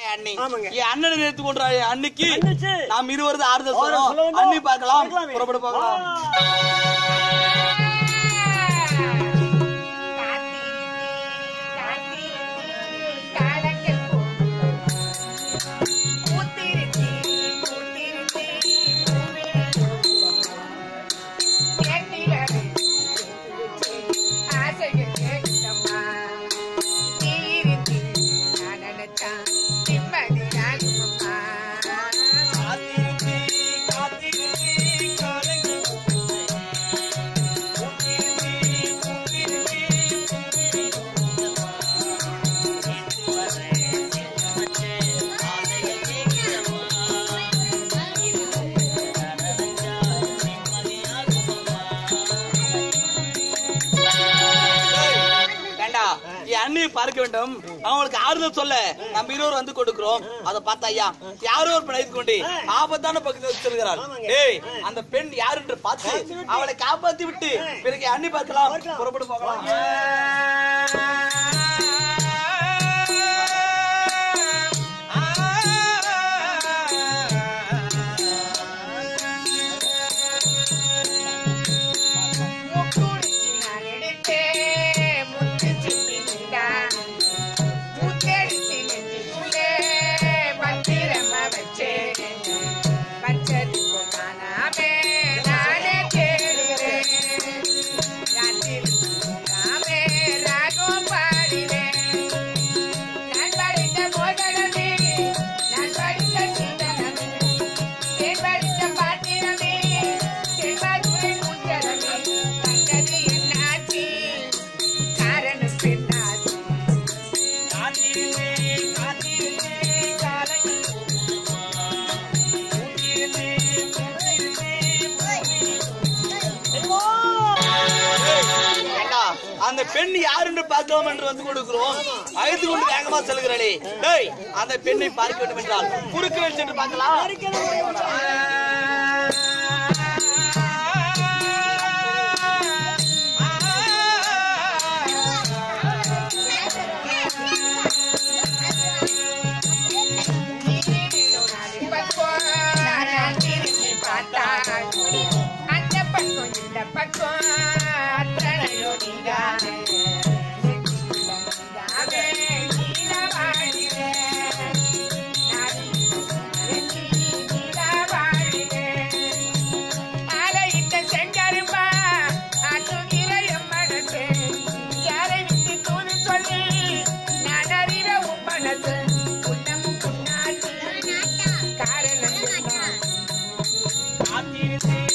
அண்ணி என் அண்ணனை நிறுத்து கொண்டு அன்னைக்கு நாம் இருவரது ஆறுதல் சொல்றோம். அண்ணி பார்க்கலாம், புறப்பட பார்க்கலாம். அண்ணியை பார்க்க வேண்டும், அவங்களுக்கு ஆறுதல் சொல்ல நம்ம இருவர் வந்து கொடுக்கிறோம். அதை பார்த்தா ஐயா யாரோ ஒரு பெண்ணை கொண்டு ஆபத்தான பக்கத்தில் செல்கிறாள். ஏய், அந்த பெண் யார் என்று பார்த்து அவளை காப்பாற்றி விட்டு பிறகு அண்ணி பார்க்கலாம், புறப்பட்டு போகலாம். அந்த பெண் யார் என்று பார்க்கலாம் என்று வந்து கொடுக்கிறோம். அழைத்து கொண்டு வேகமா செல்கிறாளே. டேய், அந்த பெண்ணை பார்க்க வேண்டும் என்றால் குறுக்கு சென்று பார்க்கலாம். காரணம்